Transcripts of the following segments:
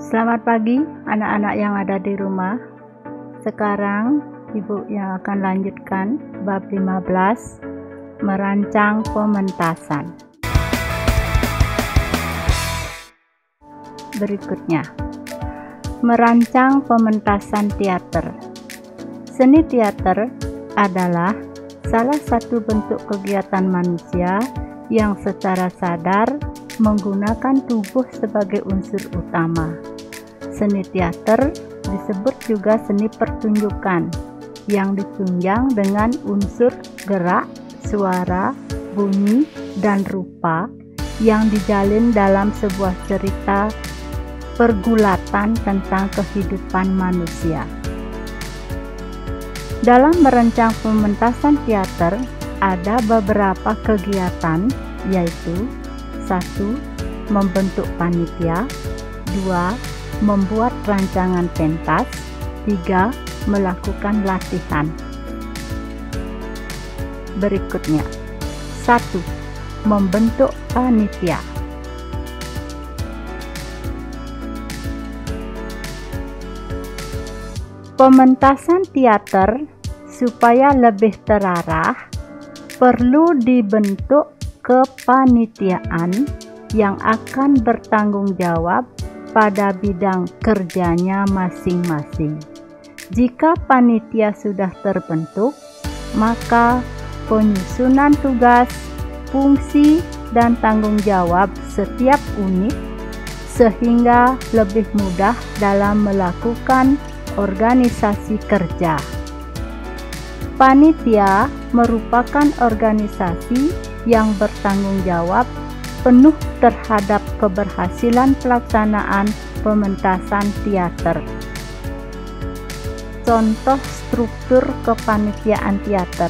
Selamat pagi anak-anak yang ada di rumah. Sekarang Ibu yang akan lanjutkan bab 15, merancang pementasan. Berikutnya, merancang pementasan teater. Seni teater adalah salah satu bentuk kegiatan manusia yang secara sadar menggunakan tubuh sebagai unsur utama. Seni teater disebut juga seni pertunjukan yang ditunjang dengan unsur gerak, suara, bunyi, dan rupa yang dijalin dalam sebuah cerita pergulatan tentang kehidupan manusia. Dalam merancang pementasan teater ada beberapa kegiatan, yaitu 1. Membentuk panitia, 2. Membuat rancangan pentas, 3. Melakukan latihan. Berikutnya, 1. Membentuk panitia. Pementasan teater supaya lebih terarah perlu dibentuk kepanitiaan yang akan bertanggung jawab pada bidang kerjanya masing-masing. Jika panitia sudah terbentuk, maka penyusunan tugas, fungsi, dan tanggung jawab setiap unit sehingga lebih mudah dalam melakukan organisasi kerja. Panitia merupakan organisasi yang bertanggung jawab penuh terhadap keberhasilan pelaksanaan pementasan teater. Contoh struktur kepanitiaan teater.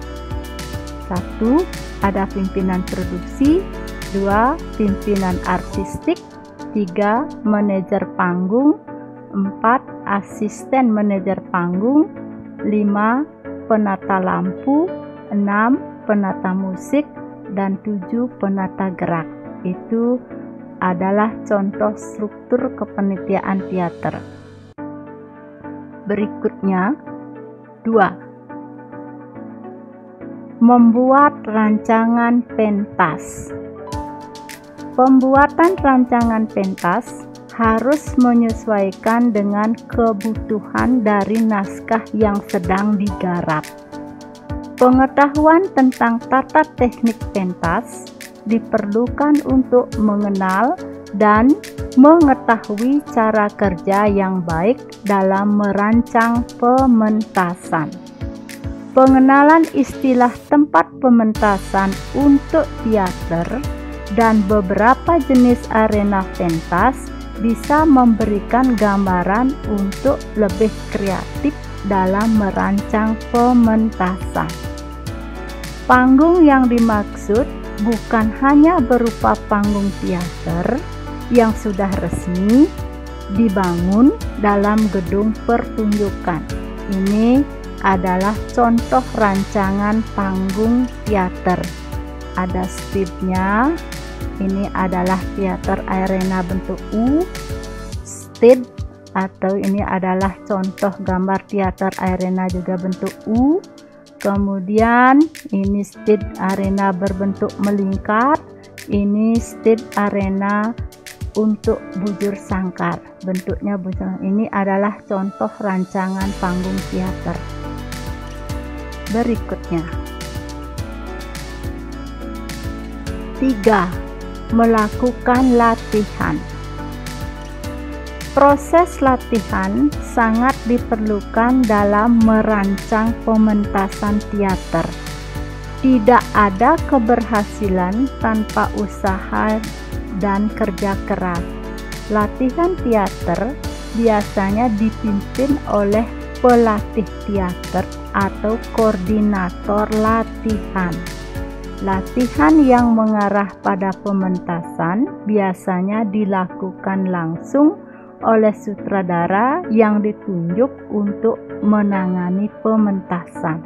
1. Ada pimpinan produksi, 2. Pimpinan artistik, 3. Manajer panggung, 4. Asisten manajer panggung, 5. Penata lampu, 6. Penata musik, dan 7. Penata gerak. Itu adalah contoh struktur kepanitiaan teater. Berikutnya, 2. Membuat rancangan pentas. Pembuatan rancangan pentas harus menyesuaikan dengan kebutuhan dari naskah yang sedang digarap. Pengetahuan tentang tata teknik pentas diperlukan untuk mengenal dan mengetahui cara kerja yang baik dalam merancang pementasan. Pengenalan istilah tempat pementasan untuk teater dan beberapa jenis arena pentas bisa memberikan gambaran untuk lebih kreatif dalam merancang pementasan. Panggung yang dimaksud bukan hanya berupa panggung teater yang sudah resmi dibangun dalam gedung pertunjukan. Ini adalah contoh rancangan panggung teater. Ada stagenya. Ini adalah teater arena bentuk U, stage, atau ini adalah contoh gambar teater arena juga bentuk U. Kemudian ini stage arena berbentuk melingkar, ini stage arena untuk bujur sangkar, bentuknya bujur. Ini adalah contoh rancangan panggung teater. Berikutnya, 3. Melakukan latihan. Proses latihan sangat diperlukan dalam merancang pementasan teater. Tidak ada keberhasilan tanpa usaha dan kerja keras. Latihan teater biasanya dipimpin oleh pelatih teater atau koordinator latihan. Latihan yang mengarah pada pementasan biasanya dilakukan langsung oleh sutradara yang ditunjuk untuk menangani pementasan.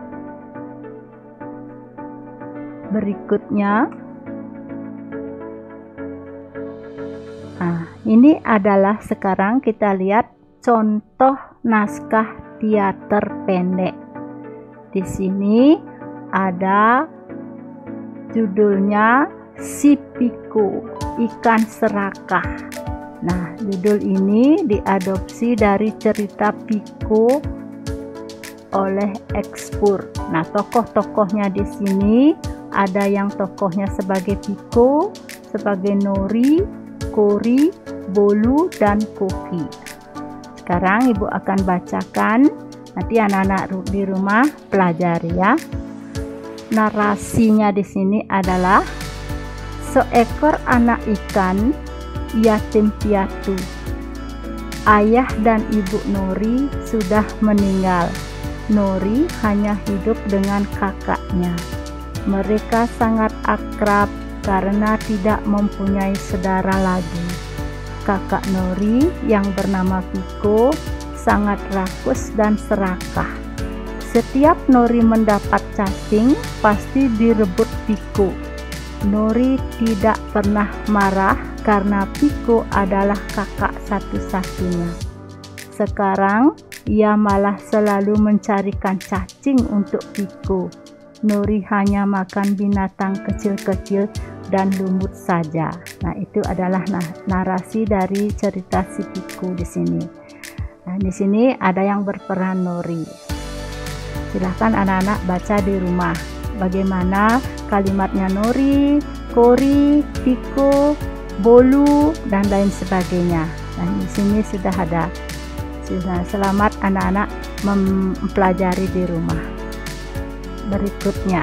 Berikutnya, ini adalah sekarang kita lihat contoh naskah teater pendek. Di sini ada judulnya Si Piko, Ikan Serakah. Nah, judul ini diadopsi dari cerita Piko oleh Ekspur. Nah, tokoh-tokohnya di sini ada yang tokohnya sebagai Piko, sebagai Nori, Kori, Bolu, dan Koki. Sekarang Ibu akan bacakan, nanti anak-anak di rumah pelajari ya. Narasinya di sini adalah seekor anak ikan yatim piatu. Ayah dan ibu Nori sudah meninggal. Nori hanya hidup dengan kakaknya. Mereka sangat akrab karena tidak mempunyai saudara lagi. Kakak Nori yang bernama Piko sangat rakus dan serakah. Setiap Nori mendapat cacing, pasti direbut Piko. Nori tidak pernah marah karena Piko adalah kakak satu-satunya. Sekarang ia malah selalu mencarikan cacing untuk Piko. Nori hanya makan binatang kecil-kecil dan lumut saja. Nah, itu adalah narasi dari cerita si Piko di sini. Nah, di sini ada yang berperan Nori. Silahkan anak-anak baca di rumah bagaimana kalimatnya Nori, Kori, Piko, Bolu, dan lain sebagainya. Nah, di sini sudah ada. Selamat anak-anak mempelajari di rumah. Berikutnya.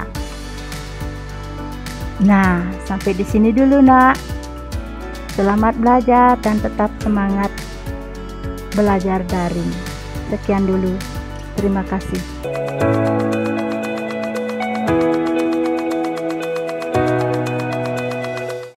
Nah, sampai di sini dulu, Nak. Selamat belajar dan tetap semangat belajar daring. Sekian dulu. Terima kasih.